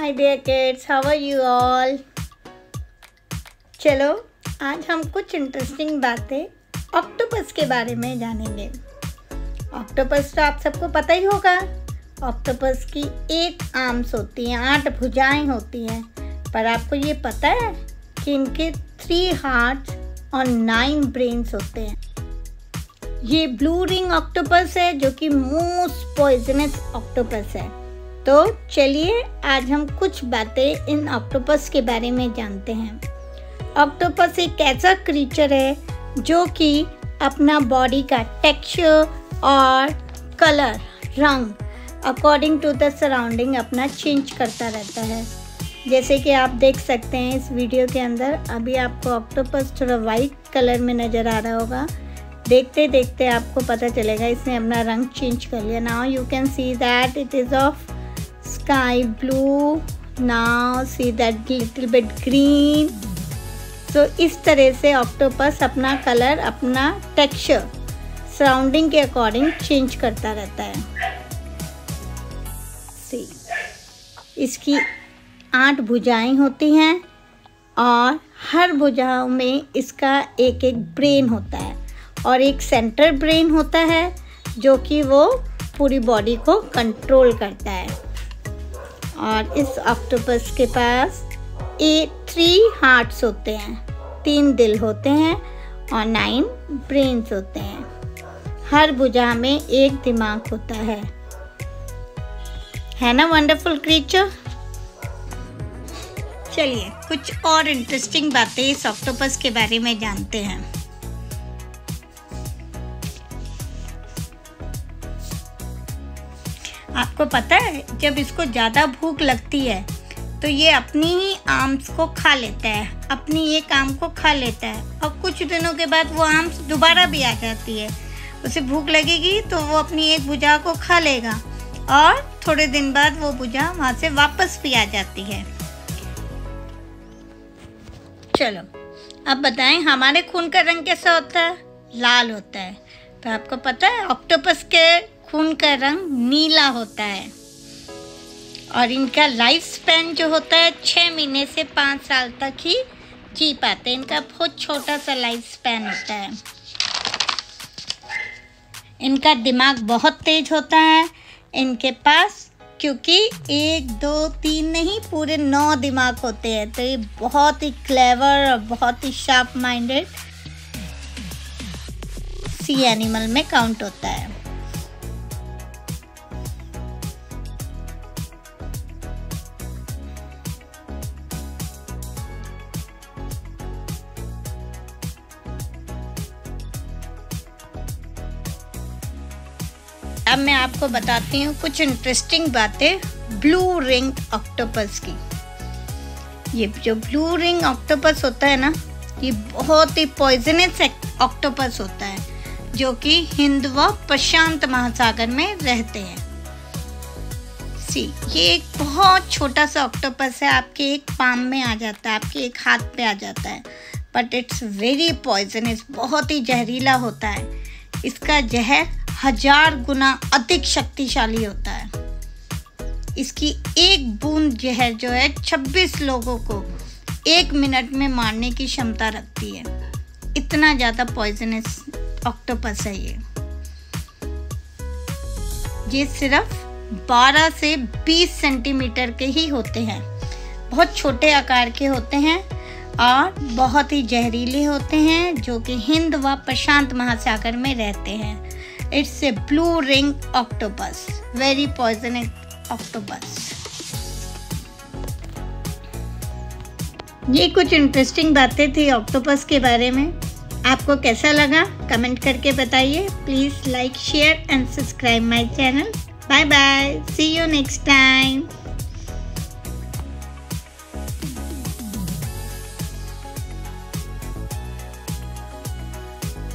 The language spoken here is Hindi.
Hi dear kids, how are you all? चलो आज हम कुछ इंटरेस्टिंग बातें ऑक्टोपस के बारे में जानेंगे। ऑक्टोपस तो आप सबको पता ही होगा। ऑक्टोपस की 8 आर्म्स होती हैं, 8 भुजाएं होती हैं। पर आपको ये पता है कि इनके 3 हार्ट्स और 9 ब्रेन्स होते हैं। ये ब्लू रिंग ऑक्टोपस है जो कि मोस्ट पॉइजनस ऑक्टोपस है। तो चलिए आज हम कुछ बातें इन ऑक्टोपस के बारे में जानते हैं। ऑक्टोपस एक ऐसा क्रीचर है जो कि अपना बॉडी का टेक्सचर और कलर, रंग अकॉर्डिंग टू द सराउंडिंग अपना चेंज करता रहता है। जैसे कि आप देख सकते हैं इस वीडियो के अंदर, अभी आपको ऑक्टोपस थोड़ा वाइट कलर में नज़र आ रहा होगा। देखते देखते आपको पता चलेगा इसने अपना रंग चेंज कर लिया। Now you can see that it is of sky blue, now see that little bit green. तो इस तरह से ऑक्टोपस अपना कलर, अपना टेक्सचर सराउंडिंग के अकॉर्डिंग चेंज करता रहता है। सी इसकी 8 भुजाएं होती हैं और हर भुजाओं में इसका एक एक ब्रेन होता है और एक सेंटर ब्रेन होता है जो कि वो पूरी बॉडी को कंट्रोल करता है। और इस ऑक्टोपस के पास 3 हार्ट्स होते हैं, 3 दिल होते हैं और 9 ब्रेन्स होते हैं। हर भुजा में एक दिमाग होता है ना वंडरफुल क्रीचर। चलिए कुछ और इंटरेस्टिंग बातें इस ऑक्टोपस के बारे में जानते हैं। आपको पता है जब इसको ज़्यादा भूख लगती है तो ये अपनी ही आर्म्स को खा लेता है, अपनी एक आर्म को खा लेता है और कुछ दिनों के बाद वो आर्म्स दोबारा भी आ जाती है। उसे भूख लगेगी तो वो अपनी एक भुजा को खा लेगा और थोड़े दिन बाद वो भुजा वहाँ से वापस भी आ जाती है। चलो अब बताएं हमारे खून का रंग कैसा होता है? लाल होता है। तो आपको पता है ऑक्टोपस के खून का रंग नीला होता है और इनका लाइफ स्पैन जो होता है 6 महीने से 5 साल तक ही जी पाते हैं। इनका बहुत छोटा सा लाइफ स्पैन होता है। इनका दिमाग बहुत तेज होता है इनके पास, क्योंकि 1, 2, 3 नहीं पूरे 9 दिमाग होते हैं। तो ये बहुत ही क्लेवर और बहुत ही शार्प माइंडेड सी एनिमल में काउंट होता है। अब मैं आपको बताती हूँ कुछ इंटरेस्टिंग बातें ब्लू रिंग ऑक्टोपस की। ये जो ब्लू रिंग ऑक्टोपस होता है ना, ये बहुत ही पॉइजनस ऑक्टोपस होता है जो कि हिंद व प्रशांत महासागर में रहते हैं। ये एक बहुत छोटा सा ऑक्टोपस है, आपके एक पाम में आ जाता है, आपके एक हाथ पे आ जाता है। बट इट्स वेरी पॉइजनस, बहुत ही जहरीला होता है। इसका जहर 1000 गुना अधिक शक्तिशाली होता है। इसकी एक बूंद जहर जो है 26 लोगों को 1 मिनट में मारने की क्षमता रखती है। इतना ज़्यादा पॉइजनस ऑक्टोपस है ये सिर्फ 12 से 20 सेंटीमीटर के ही होते हैं। बहुत छोटे आकार के होते हैं और बहुत ही जहरीले होते हैं जो कि हिंद व प्रशांत महासागर में रहते हैं। It's a blue ring octopus, very poisonous octopus. ये कुछ इंटरेस्टिंग बातें थी ऑक्टोपस के बारे में। आपको कैसा लगा कमेंट करके बताइए। Please like, share and subscribe my channel. Bye bye, see you next time.